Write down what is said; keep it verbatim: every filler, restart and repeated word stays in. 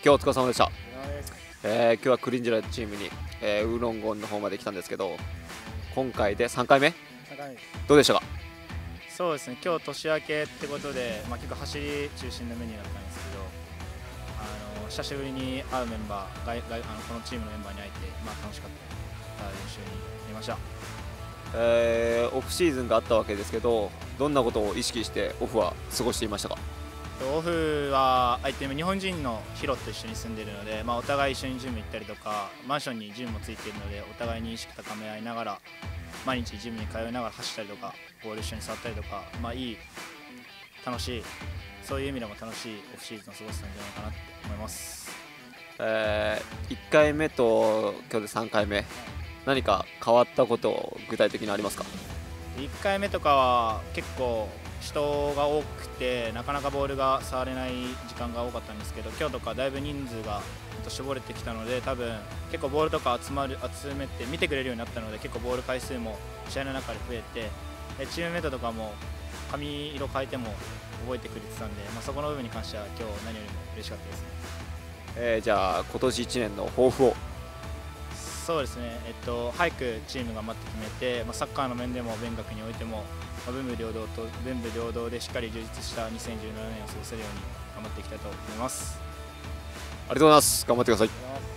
今日お疲れ様でした。えー、今日はクリンジラチームに、えー、ウーロンゴンの方まで来たんですけど、今回でさんかいめどうでしたか？ そうですね、今日年明けってことで、まあ、結構走り中心のメニューだったんですけど、あの久しぶりに会うメンバーががあのこのチームのメンバーに会えて、まあ、楽しかった練習になりました。 えー、オフシーズンがあったわけですけど、どんなことを意識してオフは過ごしていましたか？ オフは相手日本人のヒロと一緒に住んでいるので、まあ、お互い一緒にジム行ったりとか、マンションにジムもついているので、お互いに意識高め合いながら毎日ジムに通いながら走ったりとか、ボール一緒に触ったりとか、まあ、いい楽しい、そういう意味でも楽しいオフシーズンを過ごせたんじゃないかなと思います。 えー、いっかいめと今日でさんかいめ、何か変わったこと具体的にありますか？ いっかいめとかは結構人が多くてなかなかボールが触れない時間が多かったんですけど、今日とかだいぶ人数が絞れてきたので、多分結構ボールとか集まる集めて見てくれるようになったので、結構ボール回数も試合の中で増えて、チームメートとかも髪色変えても覚えてくれてたんで、まあ、そこの部分に関しては今日何よりも嬉しかったですね。 えー、じゃあ今年いちねんの抱負を。 そうですね、えっと、早くチームが待って決めて、まあ、サッカーの面でも勉学においても、まあ、文武両道と文武両道でしっかり充実したにせんじゅうななねんを過ごせるように頑張っていきたいと思います。 ありがとうございます。頑張ってください。